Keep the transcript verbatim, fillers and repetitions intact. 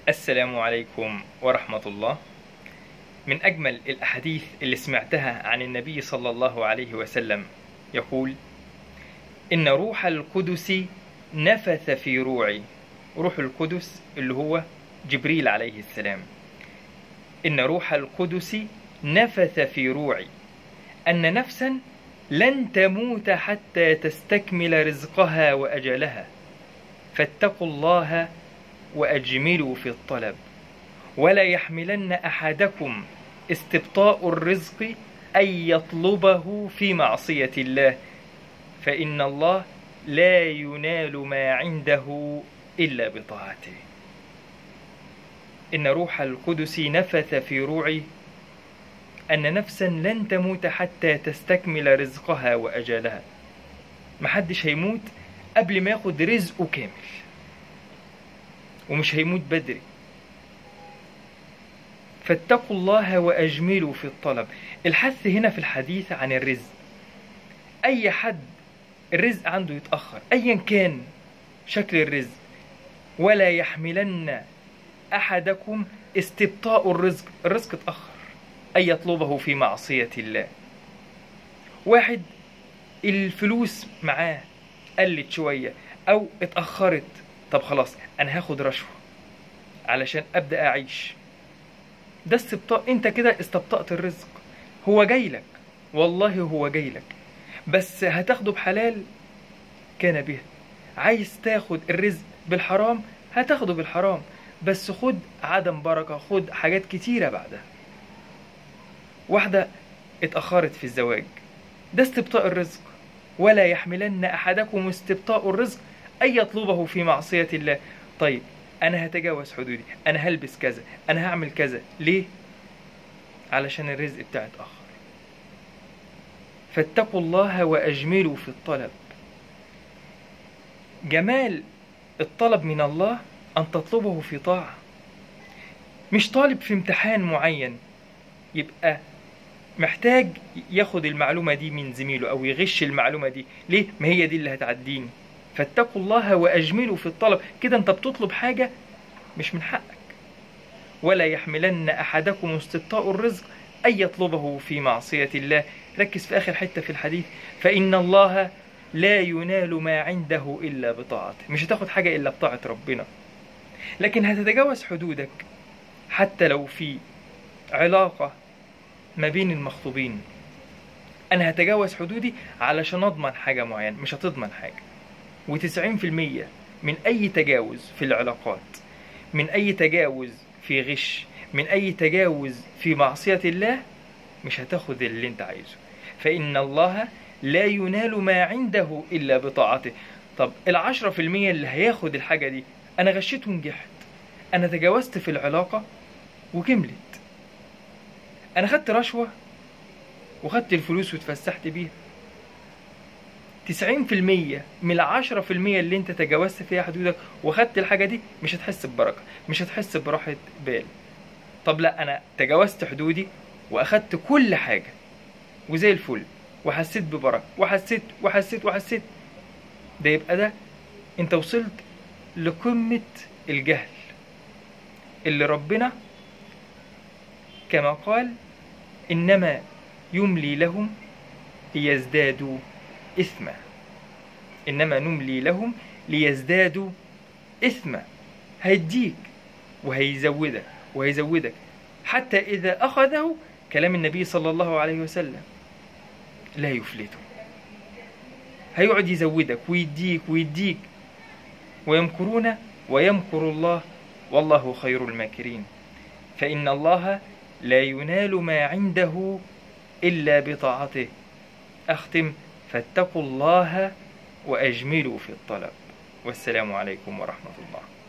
السلام عليكم ورحمة الله. من أجمل الأحاديث اللي سمعتها عن النبي صلى الله عليه وسلم يقول: إن روح القدس نفث في روعي. روح القدس اللي هو جبريل عليه السلام. إن روح القدس نفث في روعي أن نفسا لن تموت حتى تستكمل رزقها وأجلها، فاتقوا الله وأجملوا في الطلب، ولا يحملن أحدكم استبطاء الرزق أن يطلبه في معصية الله، فإن الله لا ينال ما عنده إلا بطاعته. إن روح القدس نفث في روعي أن نفسا لن تموت حتى تستكمل رزقها وأجلها. محدش هيموت قبل ما ياخد رزقه كامل، ومش هيموت بدري. فاتقوا الله وأجملوا في الطلب. الحث هنا في الحديث عن الرزق. أي حد الرزق عنده يتأخر أيا كان شكل الرزق، ولا يحملن أحدكم استبطاء الرزق. الرزق اتأخر أن يطلبه في معصية الله. واحد الفلوس معاه قلت شوية أو اتأخرت، طب خلاص أنا هاخد رشوة علشان أبدأ أعيش. ده استبطاء، أنت كده استبطأت الرزق. هو جايلك، والله هو جايلك، بس هتاخده بحلال كان به. عايز تاخد الرزق بالحرام هتاخده بالحرام، بس خد عدم بركة، خد حاجات كتيرة بعدها. واحدة اتأخرت في الزواج، ده استبطاء الرزق. ولا يحملن أحدكم استبطاء الرزق أن يطلبه في معصية الله. طيب أنا هتجاوز حدودي، أنا هلبس كذا، أنا هعمل كذا، ليه؟ علشان الرزق بتاعي اتأخر. فاتقوا الله وأجملوا في الطلب. جمال الطلب من الله أن تطلبه في طاعة. مش طالب في امتحان معين يبقى محتاج ياخد المعلومة دي من زميله أو يغش المعلومة دي، ليه؟ ما هي دي اللي هتعديني. فاتقوا الله وأجملوا في الطلب. كده أنت بتطلب حاجة مش من حقك. ولا يحملن أحدكم استبطاء الرزق أن يطلبه في معصية الله. ركز في آخر حتة في الحديث: فإن الله لا ينال ما عنده إلا بطاعته. مش هتاخد حاجة إلا بطاعة ربنا، لكن هتتجاوز حدودك حتى لو في علاقة ما بين المخطوبين. أنا هتجاوز حدودي علشان أضمن حاجة معينة. مش هتضمن حاجة. وتسعين في المية من أي تجاوز في العلاقات، من أي تجاوز في غش، من أي تجاوز في معصية الله، مش هتاخد اللي انت عايزه. فإن الله لا ينال ما عنده إلا بطاعته. طب العشرة في المية اللي هياخد الحاجة دي، أنا غشيت ونجحت، أنا تجاوزت في العلاقة وكملت، أنا خدت رشوة وخدت الفلوس واتفسحت بيها. تسعين في المية من العشرة في المية اللي انت تجاوزت فيها حدودك وخدت الحاجة دي، مش هتحس ببركة، مش هتحس براحة بال. طب لا، أنا تجاوزت حدودي وأخدت كل حاجة وزي الفل وحسيت ببركة وحسيت وحسيت وحسيت، ده يبقى ده انت وصلت لقمة الجهل اللي ربنا كما قال: إنما يملي لهم ليزدادوا إثما. إنما نملي لهم ليزدادوا إثما. هيديك وهيزودك وهيزودك حتى إذا أخذه، كلام النبي صلى الله عليه وسلم، لا يفلته. هيقعد يزودك ويديك ويديك. ويمكرون ويمكر الله والله خير الماكرين. فإن الله لا ينال ما عنده إلا بطاعته. أختم: فاتقوا الله وأجملوا في الطلب. والسلام عليكم ورحمة الله.